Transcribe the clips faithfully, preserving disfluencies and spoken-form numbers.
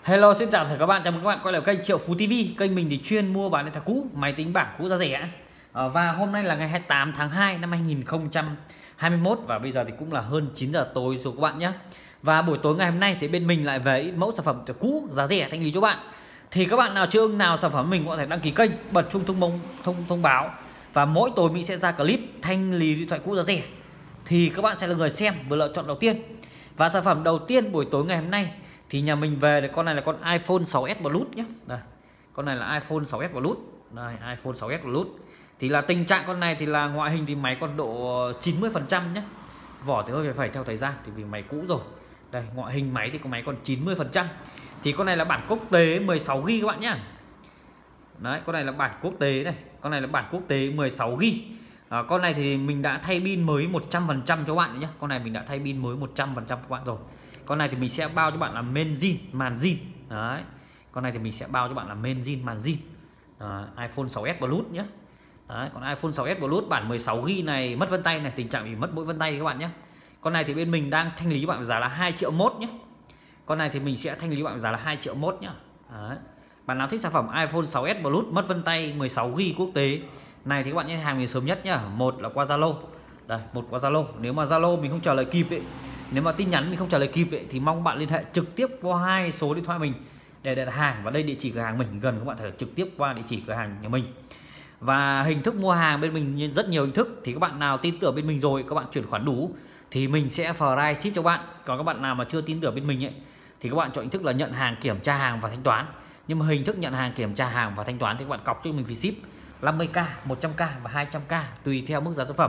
Hello, xin chào tất cả các bạn, chào mừng các bạn quay lại kênh Triệu Phú ti vi. Kênh mình thì chuyên mua bán điện thoại cũ, máy tính bảng cũ giá rẻ. à, Và hôm nay là ngày hai mươi tám tháng hai năm hai nghìn không trăm hai mươi mốt. Và bây giờ thì cũng là hơn chín giờ tối rồi các bạn nhé. Và buổi tối ngày hôm nay thì bên mình lại về mẫu sản phẩm điện thoại cũ giá rẻ thanh lý cho bạn. Thì các bạn nào chưa ưng nào sản phẩm mình có thể đăng ký kênh, bật chuông thông thông, thông thông báo. Và mỗi tối mình sẽ ra clip thanh lý điện thoại cũ giá rẻ, thì các bạn sẽ là người xem và lựa chọn đầu tiên. Và sản phẩm đầu tiên buổi tối ngày hôm nay thì nhà mình về là con này là con iPhone sáu S Plus nhé. Đây, con này là iPhone sáu S Plus. Đây, iPhone sáu S Plus. Thì là tình trạng con này thì là ngoại hình thì máy còn độ chín mươi phần trăm nhé. Vỏ thì hơi phải phải theo thời gian thì vì máy cũ rồi. Đây, ngoại hình máy thì có máy còn chín mươi phần trăm. Thì con này là bản quốc tế mười sáu gi ga bai các bạn nhé. Đấy, con này là bản quốc tế này, con này là bản quốc tế mười sáu gi ga bai. À, con này thì mình đã thay pin mới một trăm phần trăm cho bạn nhé. Con này mình đã thay pin mới một trăm phần trăm cho bạn rồi. Con này thì mình sẽ bao cho bạn là main zin, màn zin. Đấy. Con này thì mình sẽ bao cho bạn là main zin, màn zin. À, iPhone sáu S Plus nhé. Đấy, còn iPhone sáu S Plus bản mười sáu gi ga bai này mất vân tay này, tình trạng bị mất mỗi vân tay các bạn nhé. Con này thì bên mình đang thanh lý cho bạn giá là hai triệu mốt nhé. Con này thì mình sẽ thanh lý bạn giá là hai triệu mốt nhá. Đấy. Bạn nào thích sản phẩm iPhone sáu S Plus mất vân tay mười sáu gi ga bai quốc tế này thì các bạn nhé, hàng mình sớm nhất nhá. Một là qua Zalo. Đây, một qua Zalo. Nếu mà Zalo mình không trả lời kịp ấy, nếu mà tin nhắn mình không trả lời kịp ấy, thì mong bạn liên hệ trực tiếp qua hai số điện thoại mình để đặt hàng. Và đây địa chỉ cửa hàng mình gần, các bạn thể trực tiếp qua địa chỉ cửa hàng nhà mình. Và hình thức mua hàng bên mình rất nhiều hình thức, thì các bạn nào tin tưởng bên mình rồi, các bạn chuyển khoản đủ thì mình sẽ file ship cho bạn. Còn các bạn nào mà chưa tin tưởng bên mình ấy thì các bạn chọn hình thức là nhận hàng, kiểm tra hàng và thanh toán. Nhưng mà hình thức nhận hàng, kiểm tra hàng và thanh toán thì các bạn cọc cho mình phí ship năm mươi k, một trăm k và hai trăm k tùy theo mức giá sản phẩm.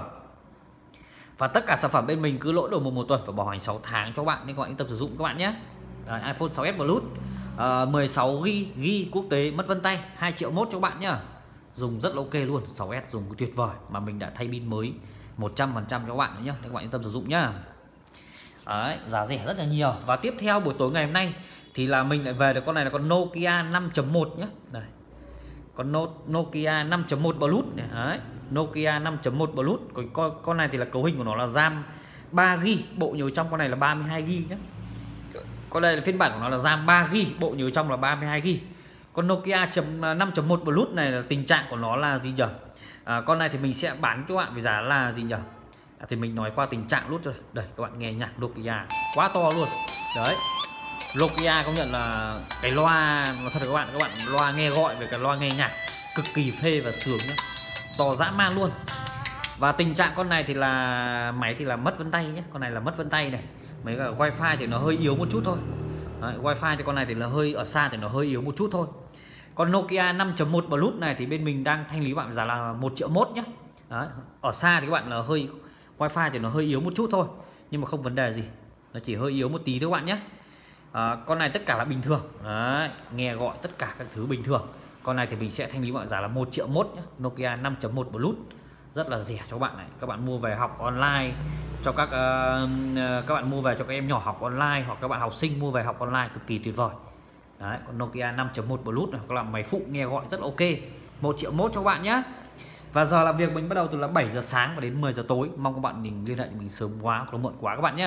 Và tất cả sản phẩm bên mình cứ lỗi đầu một, một tuần và bảo hành sáu tháng cho các bạn, nên các bạn yên tâm sử dụng các bạn nhé. Đấy, iPhone sáu S Plus uh, mười sáu gi ga bai quốc tế mất vân tay hai triệu mốt cho các bạn nhá. Dùng rất là ok luôn, sáu S dùng tuyệt vời mà mình đã thay pin mới một trăm phần trăm cho các bạn nữa nhá, nên các bạn yên tâm sử dụng nhá. Đấy, giá rẻ rất là nhiều. Và tiếp theo buổi tối ngày hôm nay thì là mình lại về được con này là con Nokia năm chấm một nhé. Đây, con Nokia năm chấm một Plus này. Đấy, Nokia năm chấm một Plus. Còn con, con này thì là cấu hình của nó là RAM ba gi ga bai, bộ nhớ trong con này là ba mươi hai gi ga bai nhé. Con đây là phiên bản của nó là RAM ba gi ga bai, bộ nhớ trong là ba mươi hai gi ga bai. Con Nokia năm chấm một Plus này là tình trạng của nó là gì nhỉ? À, con này thì mình sẽ bán cho bạn với giá là gì nhỉ? À, thì mình nói qua tình trạng luôn rồi. Đây, các bạn nghe nhạc Nokia quá to luôn. Đấy, Nokia công nhận là cái loa nó thật các bạn, các bạn loa nghe gọi với cái loa nghe nhạc cực kỳ phê và sướng nhá, to dã man luôn. Và tình trạng con này thì là máy thì là mất vân tay nhé, con này là mất vân tay này. Mấy cái wifi thì nó hơi yếu một chút thôi. Đấy, wifi thì con này thì là hơi ở xa thì nó hơi yếu một chút thôi. Con Nokia năm chấm một Plus này thì bên mình đang thanh lý bạn giá là một triệu mốt nhé. Đấy, ở xa thì các bạn là hơi wifi thì nó hơi yếu một chút thôi, nhưng mà không vấn đề gì, nó chỉ hơi yếu một tí thôi các bạn nhé. À, con này tất cả là bình thường. Đấy, nghe gọi tất cả các thứ bình thường. Con này thì mình sẽ thanh lý bạn giá là một triệu mốt nhé. Nokia năm chấm một Plus rất là rẻ cho các bạn này. Các bạn mua về học online cho các uh, các bạn mua về cho các em nhỏ học online, hoặc các bạn học sinh mua về học online cực kỳ tuyệt vời. Đấy, con Nokia năm chấm một Plus này, các bạn máy phụ nghe gọi rất là ok. một triệu mốt cho các bạn nhé. Và giờ làm việc mình bắt đầu từ là bảy giờ sáng và đến mười giờ tối. Mong các bạn mình liên hệ mình sớm quá, nó muộn quá các bạn nhé.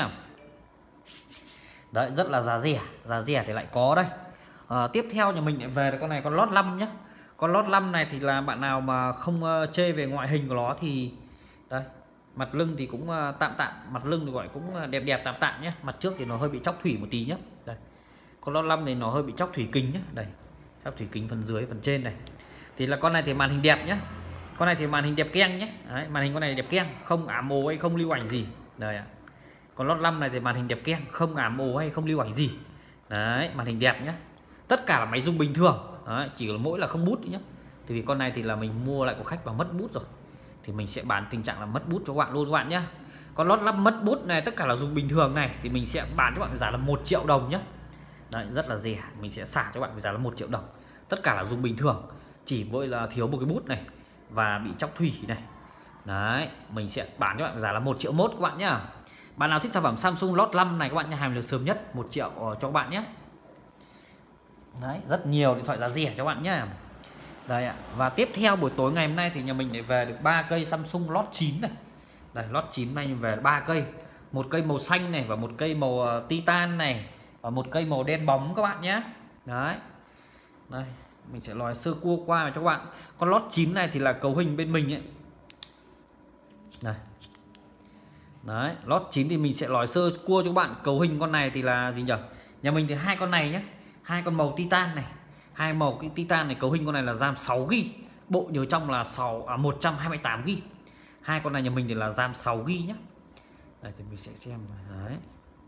Đấy, rất là giá rẻ, giá rẻ thì lại có đây. À, tiếp theo nhà mình lại về là con này, con lót năm nhé. Con lót năm này thì là bạn nào mà không uh, chê về ngoại hình của nó thì đây, mặt lưng thì cũng uh, tạm tạm, mặt lưng thì gọi cũng đẹp đẹp tạm tạm nhé. Mặt trước thì nó hơi bị chóc thủy một tí nhé. Đây, con lót năm này nó hơi bị chóc thủy kính nhé. Đây, chóc thủy kính phần dưới, phần trên này. Thì là con này thì màn hình đẹp nhé. Con này thì màn hình đẹp keng nhé. Đấy, màn hình con này đẹp keng, không ám ố hay không lưu ảnh gì. Đây ạ. Còn lót năm này thì màn hình đẹp keng, không ám ố hay không lưu ảnh gì. Đấy, màn hình đẹp nhé. Tất cả là máy dùng bình thường. Đấy, chỉ là mỗi là không bút nhé. Thì vì con này thì là mình mua lại của khách và mất bút rồi, thì mình sẽ bán tình trạng là mất bút cho các bạn luôn các bạn nhé. Còn lót năm mất bút này tất cả là dùng bình thường này thì mình sẽ bán cho bạn với giá là một triệu đồng nhé. Đấy, rất là rẻ, mình sẽ xả cho bạn với giá là một triệu đồng. Tất cả là dùng bình thường, chỉ với là thiếu một cái bút này và bị chóc thủy này. Đấy, mình sẽ bán cho bạn với giá là một triệu mốt các bạn nhé. Bạn nào thích sản phẩm Samsung lót năm này các bạn nhà hàng được sớm nhất một triệu cho các bạn nhé. Đấy, rất nhiều điện thoại giá rẻ cho các bạn nhé. Đây ạ. Và tiếp theo buổi tối ngày hôm nay thì nhà mình lại về được ba cây Samsung lót chín này. Đây, lót chín này về ba cây. Một cây màu xanh này và một cây màu titan này và một cây màu đen bóng các bạn nhé. Đấy. Đây, mình sẽ nói sơ cua qua cho các bạn. Con lót chín này thì là cấu hình bên mình ấy. Đây. Đấy, lót chín thì mình sẽ nói sơ cua cho các bạn. Cấu hình con này thì là gì nhỉ? Nhà mình thì hai con này nhé, hai con màu titan này, hai màu cái titan này, cấu hình con này là RAM sáu gi-ga-bai, bộ nhớ trong là sáu à, một trăm hai mươi tám gi-ga-bai. Hai con này nhà mình thì là RAM sáu gi-ga-bai nhé. Đây thì mình sẽ xem. Đấy.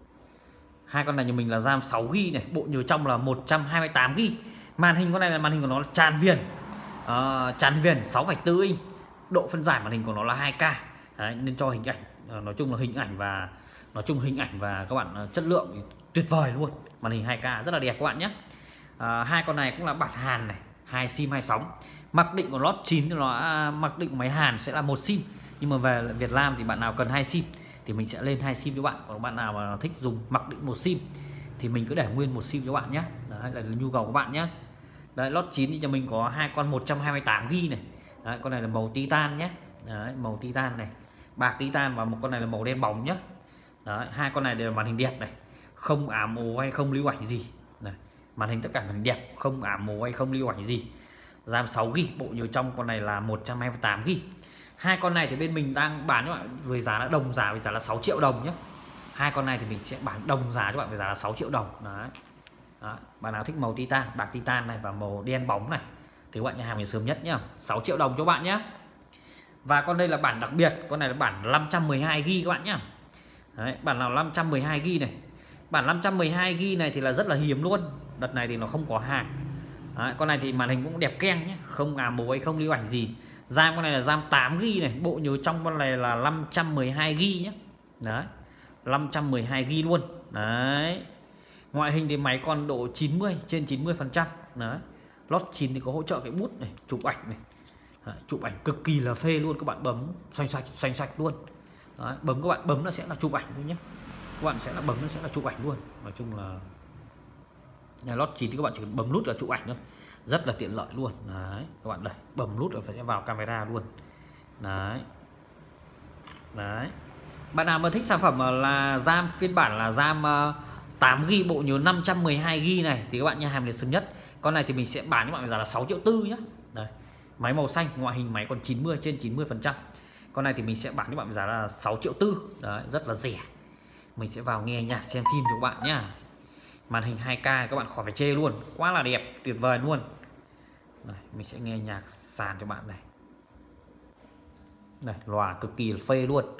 Hai con này nhà mình là RAM sáu gi-ga-bai này, bộ nhớ trong là một trăm hai mươi tám gi-ga-bai. Màn hình con này là màn hình của nó là tràn viền, à, tràn viền sáu phẩy bốn inch, độ phân giải màn hình của nó là hai K. Đấy, nên cho hình ảnh, à, nói chung là hình ảnh và nói chung hình ảnh và các bạn chất lượng tuyệt vời luôn. Màn hình hai K rất là đẹp các bạn nhé. À, hai con này cũng là bản Hàn này, hai sim hai sóng. Mặc định của lót chín thì nó à, mặc định của máy Hàn sẽ là một sim, nhưng mà về Việt Nam thì bạn nào cần hai sim thì mình sẽ lên hai sim cho bạn. Còn bạn nào mà thích dùng mặc định một sim thì mình cứ để nguyên một sim cho bạn nhé. Đấy là nhu cầu của bạn nhé. Đấy, lót chín thì cho mình có hai con một trăm hai mươi tám gi-ga-bai này. Đấy, con này là màu titan nhé. Đấy, màu titan này, bạc titan, và một con này là màu đen bóng nhé. Đấy, hai con này đều là màn hình đẹp này, không ám ố hay không lưu ảnh gì. Này, màn hình tất cả màn hình đẹp, không ám ố hay không lưu ảnh gì. RAM sáu gi-ga-bai, bộ nhớ trong con này là một trăm hai mươi tám gi-ga-bai. Hai con này thì bên mình đang bán cho bạn với giá là đồng giá, với giá là sáu triệu đồng nhé. Hai con này thì mình sẽ bán đồng giá cho bạn với giá là sáu triệu đồng. Đấy. Đấy. Bạn nào thích màu titan, bạc titan này và màu đen bóng này thì bạn nhà hàng mình sớm nhất nhá, sáu triệu đồng cho bạn nhé. Và con đây là bản đặc biệt, con này là bản năm trăm mười hai gi-ga-bai các bạn nhé. Đấy, bản nào năm trăm mười hai gi-ga-bai này, bản năm trăm mười hai gi-ga-bai này thì là rất là hiếm luôn. Đợt này thì nó không có hàng. Đấy, con này thì màn hình cũng đẹp keng nhé, không ám mố hay không lưu ảnh gì. RAM con này là RAM tám gi-ga-bai này, bộ nhớ trong con này là năm trăm mười hai gi-ga-bai nhé. Đấy, năm trăm mười hai gi-ga-bai luôn. Đấy. Ngoại hình thì máy còn độ chín mươi trên chín mươi phần trăm. Đấy. Lót chín thì có hỗ trợ cái bút này, chụp ảnh này. Đấy, chụp ảnh cực kỳ là phê luôn, các bạn bấm xoành xoạch xoành xoạch luôn. Đấy, bấm các bạn bấm nó sẽ là chụp ảnh luôn nhé. Các bạn sẽ là bấm nó sẽ là chụp ảnh luôn. Nói chung là nhà lót chín thì các bạn chỉ cần bấm nút là chụp ảnh thôi, rất là tiện lợi luôn. Đấy, các bạn đây bấm nút là phải vào camera luôn. Đấy. Đấy. Bạn nào mà thích sản phẩm là RAM phiên bản là RAM tám gi-ga-bai, bộ nhớ năm trăm mười hai gi-ga-bai này thì các bạn nha hàng liền sớm nhất. Con này thì mình sẽ bán cho bạn giá là sáu triệu tư nhé. Đây. Máy màu xanh, ngoại hình máy còn chín mươi trên chín mươi phần trăm. Con này thì mình sẽ bán cho bạn giá là sáu triệu tư. Đấy, rất là rẻ. Mình sẽ vào nghe nhạc xem phim cho các bạn nhá. Màn hình hai K các bạn khỏi phải chê luôn, quá là đẹp, tuyệt vời luôn. Đây, mình sẽ nghe nhạc sàn cho bạn này. Này, loa cực kỳ là phê luôn.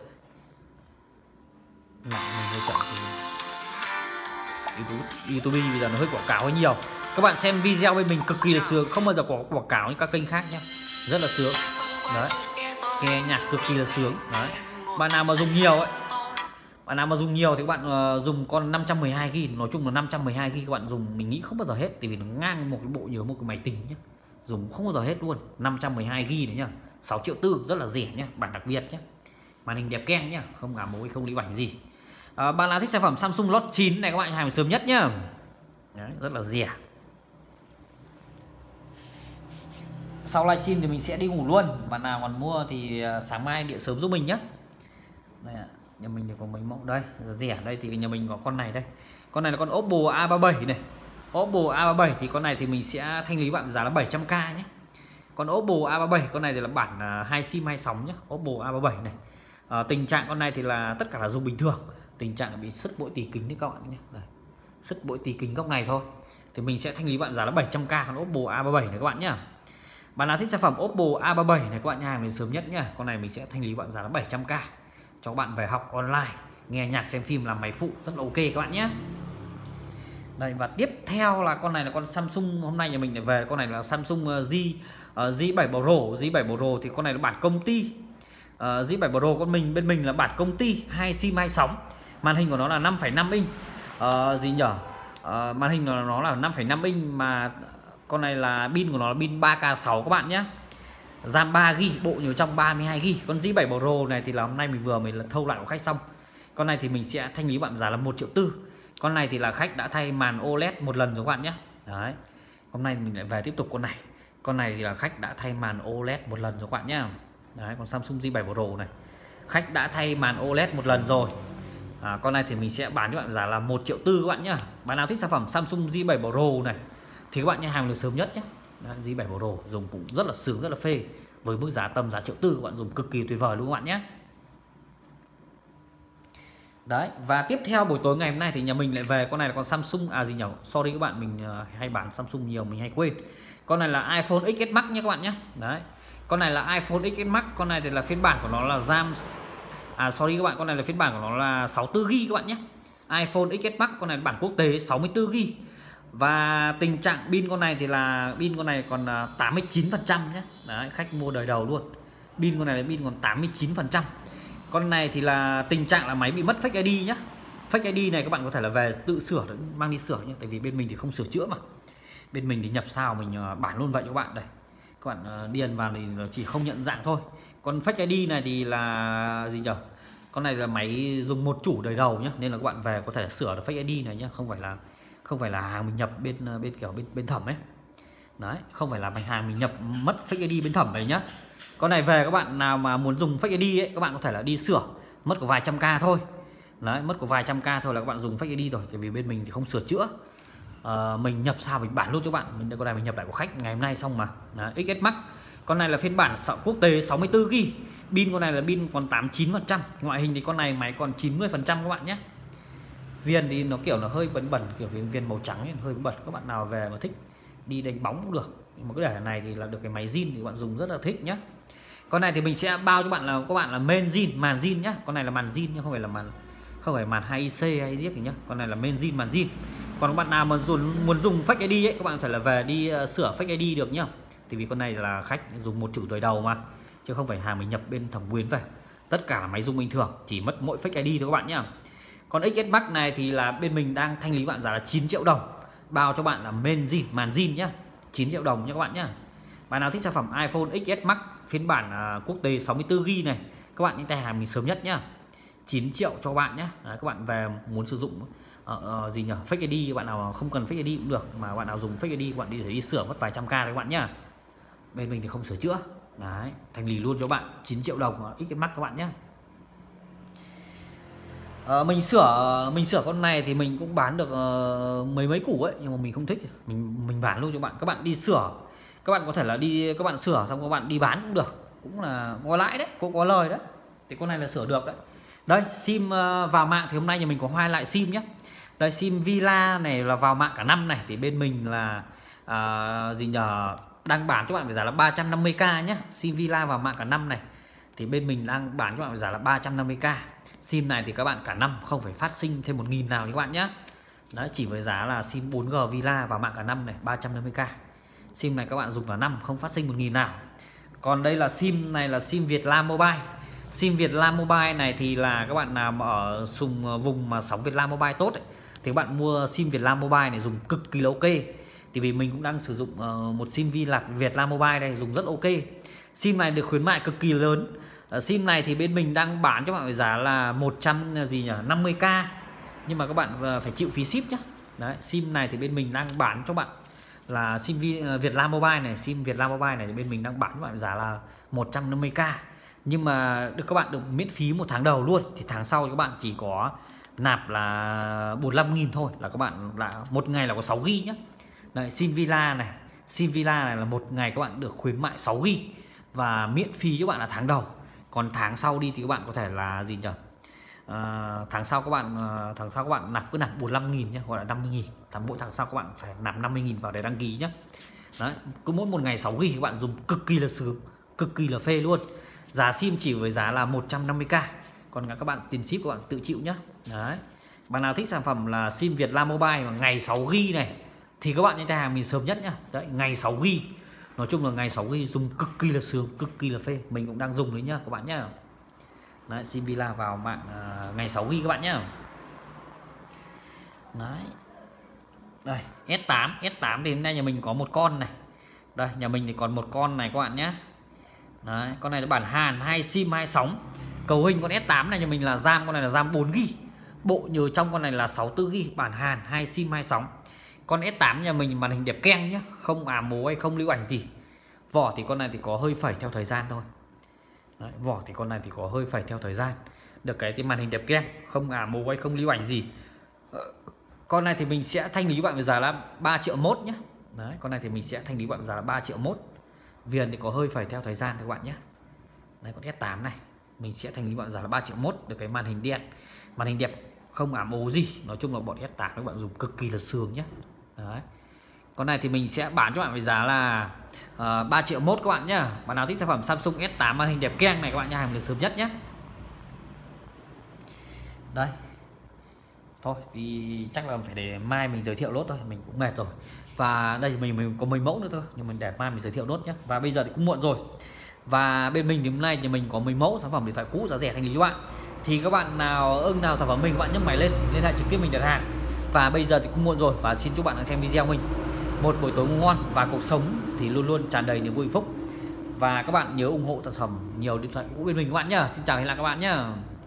Này, mình hơi chậm thì YouTube, YouTube bây giờ nó hơi quảng cáo hơi nhiều. Các bạn xem video bên mình cực kỳ là sướng, không bao giờ có quảng cáo như các kênh khác nhé, rất là sướng. Đấy, nghe nhạc cực kỳ là sướng. Đấy, bạn nào mà dùng nhiều ấy, bạn nào mà dùng nhiều thì các bạn uh, dùng con năm trăm mười hai gi-ga-bai, nói chung là năm trăm mười hai gi-ga-bai các bạn dùng mình nghĩ không bao giờ hết, tại vì nó ngang một cái bộ nhớ một cái máy tính nhé, dùng không bao giờ hết luôn. Năm trăm mười hai gi-ga-bai này nhá, sáu triệu tư, rất là rẻ nhé, bản đặc biệt nhé, màn hình đẹp keng nhá, không ngả mối không lưu ảnh gì. À, bạn nào thích sản phẩm Samsung lót chín này các bạn hàng sớm nhất nhá. Đấy, rất là rẻ. Sau livestream thì mình sẽ đi ngủ luôn. Bạn nào còn mua thì sáng mai điện sớm giúp mình nhé. Đây ạ, nhà mình thì có mấy mẫu đây, rẻ đây thì nhà mình có con này đây. Con này là con Oppo A ba mươi bảy này. Oppo A ba mươi bảy thì con này thì mình sẽ thanh lý bạn giá là bảy trăm k nhé. Còn Oppo A ba mươi bảy con này thì là bản hai sim hai sóng nhé, Oppo A ba mươi bảy này. À, tình trạng con này thì là tất cả là dùng bình thường. Tình trạng bị sứt bội tì kính đấy các bạn nhé. Đây, sứt bội tì kính góc này thôi. Thì mình sẽ thanh lý bạn giá là bảy trăm k con Oppo A ba mươi bảy này các bạn nhé. Bạn nào thích sản phẩm Oppo A ba mươi bảy này các bạn nhà mình sớm nhất nhá. Con này mình sẽ thanh lý bạn giá là bảy trăm k cho các bạn về học online, nghe nhạc xem phim làm máy phụ, rất là ok các bạn nhé. Đây, và tiếp theo là con này là con Samsung, hôm nay nhà mình lại về con này là Samsung G uh, G bảy Pro. G bảy Pro thì con này là bản công ty. Uh, G bảy Pro con mình bên mình là bản công ty, hai sim hai sóng. Màn hình của nó là năm phẩy năm inch. Uh, gì nhở? Uh, màn hình của nó là năm phẩy năm inch mà con này là pin của nó là pin ba K sáu các bạn nhé. RAM ba gi-ga-bai, bộ nhớ trong ba mươi hai gi-ga-bai. Con G bảy Pro này thì là hôm nay mình vừa mới là thâu lại của khách xong. Con này thì mình sẽ thanh lý bạn giá là một triệu tư. Con này thì là khách đã thay màn ô led một lần rồi các bạn nhé. Đấy. Hôm nay mình lại về tiếp tục con này. Con này thì là khách đã thay màn ô led một lần rồi các bạn nhé. Đấy, còn Samsung G bảy Pro này, khách đã thay màn ô led một lần rồi. À, con này thì mình sẽ bán cho bạn giá là một triệu tư các bạn nhé. Bạn nào thích sản phẩm Samsung G bảy Pro này, thì các bạn nhé, hàng được sớm nhất nhé. G bảy Pro dùng cũng rất là sướng, rất là phê, với mức giá tầm giá triệu tư các bạn dùng cực kỳ tuyệt vời luôn các bạn nhé. Đấy, và tiếp theo buổi tối ngày hôm nay thì nhà mình lại về con này là con Samsung, à gì nhỉ, sorry các bạn, mình hay bán Samsung nhiều mình hay quên. Con này là iPhone ích ét Max nhé các bạn nhé. Đấy, con này là iPhone ích ét Max, con này thì là phiên bản của nó là RAM, à sorry các bạn, con này là phiên bản của nó là sáu mươi tư gi ga bai các bạn nhé. iPhone ích ét Max con này bản quốc tế sáu mươi tư gi ga bai. Và tình trạng pin con này thì là pin con này còn tám mươi chín phần trăm nhé. Đấy, khách mua đời đầu luôn. Pin con này là pin còn tám mươi chín phần trăm. Con này thì là tình trạng là máy bị mất Face i đê nhá. Face i đê này các bạn có thể là về tự sửa, mang đi sửa nhé, tại vì bên mình thì không sửa chữa mà. Bên mình thì nhập sao mình bản luôn vậy cho các bạn đây. Các bạn điền vào thì chỉ không nhận dạng thôi. Còn Face i đê này thì là gì nhỉ? Con này là máy dùng một chủ đời đầu nhá, nên là các bạn về có thể sửa được Face i đê này nhá, không phải là không phải là hàng mình nhập bên bên kiểu bên bên thẩm ấy. Đấy, không phải là hàng mình nhập mất Face i đê bên thẩm đấy nhá. Con này về các bạn nào mà muốn dùng Face i đê ấy, các bạn có thể là đi sửa, mất có vài trăm k thôi. Đấy, mất có vài trăm k thôi là các bạn dùng Face i đê rồi, tại vì bên mình thì không sửa chữa. À, mình nhập sao mình bản luôn cho bạn. Mình con này mình nhập lại của khách ngày hôm nay xong mà. Đấy, ích ét Max. Con này là phiên bản quốc tế sáu mươi tư gi ga bai. Pin con này là pin còn tám mươi chín phần trăm. Ngoại hình thì con này máy còn chín mươi phần trăm các bạn nhé. Viền thì nó kiểu nó hơi bẩn bẩn, kiểu viên viên màu trắng ấy, hơi bẩn. Các bạn nào về mà thích đi đánh bóng cũng được. Nhưng mà cái để này thì là được cái máy zin thì các bạn dùng rất là thích nhé. Con này thì mình sẽ bao cho bạn là các bạn là main zin, màn zin nhá. Con này là màn zin nhưng không phải là màn không phải màn hai i xê hay giết gì nhá. Con này là main zin, màn zin. Còn các bạn nào mà dùng muốn dùng Face i đê ấy, các bạn có thể là về đi uh, sửa Face i đê được nhá. Thì vì con này là khách dùng một chủ đời đầu mà, chứ không phải hàng mình nhập bên thẩm quyến về. Tất cả là máy dùng bình thường, chỉ mất mỗi Face i đê thôi các bạn nhá. Còn ích ét Max này thì là bên mình đang thanh lý bạn giá là chín triệu đồng. Bao cho bạn là main zin, màn zin nhá. chín triệu đồng nha các bạn nhá. Bạn nào thích sản phẩm iPhone ích ét Max phiên bản uh, quốc tế sáu mươi tư gi ga bai này, các bạn những tay hàng mình sớm nhất nhá. chín triệu cho bạn nhé. Đấy, các bạn về muốn sử dụng uh, uh, gì nhỉ, Face i đê, các bạn nào không cần Face i đê cũng được, mà bạn nào dùng Face i đê các bạn đi đi sửa mất vài trăm k đấy các bạn nhá. Bên mình thì không sửa chữa. Đấy, thành lý luôn cho bạn chín triệu đồng ích ét Max các bạn nhé. Uh, mình sửa mình sửa con này thì mình cũng bán được uh, mấy mấy củ ấy, nhưng mà mình không thích, mình mình bán luôn cho bạn. Các bạn đi sửa, các bạn có thể là đi các bạn sửa xong các bạn đi bán cũng được, cũng là có lãi đấy, cũng có lời đấy. Thì con này là sửa được đấy. Đây, sim uh, vào mạng thì hôm nay nhà mình có hai loại sim nhé. Đây, sim Villa này là vào mạng cả năm này, thì bên mình là uh, gì nhờ đang bán cho bạn với giá là ba trăm năm mươi k nhé. Sim Villa vào mạng cả năm này thì bên mình đang bán cho bạn với giá là ba trăm năm mươi k. Sim này thì các bạn cả năm không phải phát sinh thêm một nghìn nào các bạn nhé. Đấy, chỉ với giá là sim bốn G Villa vào mạng cả năm này, ba trăm năm mươi k. Sim này các bạn dùng cả năm không phát sinh một nghìn nào. Còn đây là sim này là sim Vietnam Mobile. Sim Vietnam Mobile này thì là các bạn nào mà ở sùng vùng mà sóng Vietnam Mobile tốt ấy, thì các bạn mua sim Vietnam Mobile này dùng cực kỳ là ok. Thì vì mình cũng đang sử dụng uh, một sim Vi là Vietnam Mobile này dùng rất ok. Sim này được khuyến mại cực kỳ lớn. Uh, sim này thì bên mình đang bán cho bạn với giá là một trăm gì nhỉ, năm mươi k. Nhưng mà các bạn uh, phải chịu phí ship nhé. Đấy, sim này thì bên mình đang bán cho bạn là sim Vietnam Mobile này, sim Vietnam Mobile này thì bên mình đang bán cho bạn giá là một trăm năm mươi k. Nhưng mà được các bạn được miễn phí một tháng đầu luôn. Thì tháng sau các bạn chỉ có nạp là bốn mươi lăm nghìn thôi, là các bạn là một ngày là có sáu gi ga bai nhé. Đấy, sim Villa này, sim Villa này là một ngày các bạn được khuyến mại sáu gi ga bai và miễn phí cho bạn là tháng đầu. Còn tháng sau đi thì các bạn có thể là gì nhỉ? À, tháng sau các bạn tháng sau các bạn nạp cứ nạp bốn mươi lăm nghìn nhé, gọi là năm mươi nghìn. Tháng mỗi tháng sau các bạn phải nạp năm mươi nghìn vào để đăng ký nhé. Đấy, cứ mỗi một ngày sáu gi ga bai các bạn dùng cực kỳ là sướng, cực kỳ là phê luôn. Giá sim chỉ với giá là một trăm năm mươi k. Còn các bạn tiền ship các bạn tự chịu nhé. Đấy. Bạn nào thích sản phẩm là sim Vietnam Mobile mà ngày sáu gi ga bai này thì các bạn nhanh tay hàng mình sớm nhất nhá. Đấy, ngày sáu gi ga bai. Nói chung là ngày sáu gi ga bai dùng cực kỳ là sướng, cực kỳ là phê. Mình cũng đang dùng đấy nhá các bạn nhá. Đấy, sim Villa vào mạng uh, ngày sáu gi ga bai các bạn nhá. Đấy. Đây, S tám, S tám thì hôm nay nhà mình có một con này. Đây, nhà mình thì còn một con này các bạn nhé. Đấy, con này là bản Hàn, hai sim hai sóng. Cấu hình con S tám này nhà mình là RAM, con này là RAM bốn gi ga bai. Bộ nhớ trong con này là sáu mươi tư gi ga bai, bản Hàn, hai sim hai sóng. Con S tám nhà mình màn hình đẹp keng nhé, không ám mố hay không lưu ảnh gì. Vỏ thì con này thì có hơi phẩy theo thời gian thôi. Đấy, vỏ thì con này thì có hơi phẩy theo thời gian. Được cái thì màn hình đẹp keng, không ám mố hay không lưu ảnh gì. Con này thì mình sẽ thanh lý bạn với giá là ba triệu mốt nhé. Đấy, con này thì mình sẽ thanh lý bạn giá là ba triệu mốt. Viền thì có hơi phải theo thời gian các bạn nhé. Đây con S tám này mình sẽ thanh lý bạn giá là ba triệu mốt, được cái màn hình đen, màn hình đẹp, không ảm ố gì. Nói chung là bọn S tám các bạn dùng cực kỳ là sướng nhé. Đấy, con này thì mình sẽ bán cho bạn với giá là uh, ba triệu mốt các bạn nhá. Bạn nào thích sản phẩm Samsung S tám màn hình đẹp keng này các bạn nha, hàng được sớm nhất nhé. Đây thôi thì chắc là phải để mai mình giới thiệu nốt thôi, mình cũng mệt rồi. Và đây mình mình có mấy mẫu nữa thôi, nhưng mình để mai mình giới thiệu nốt nhé. Và bây giờ thì cũng muộn rồi. Và bên mình thì hôm nay thì mình có mấy mẫu sản phẩm điện thoại cũ giá rẻ thanh lý cho bạn. Thì các bạn nào ưng nào sản phẩm mình, các bạn nhấc máy lên liên hệ trực tiếp mình đặt hàng. Và bây giờ thì cũng muộn rồi, và xin chúc bạn đang xem video mình một buổi tối ngon và cuộc sống thì luôn luôn tràn đầy niềm vui hạnh phúc. Và các bạn nhớ ủng hộ sản phẩm nhiều điện thoại cũ bên mình các bạn nhá. Xin chào, hẹn gặp lại các bạn nhá.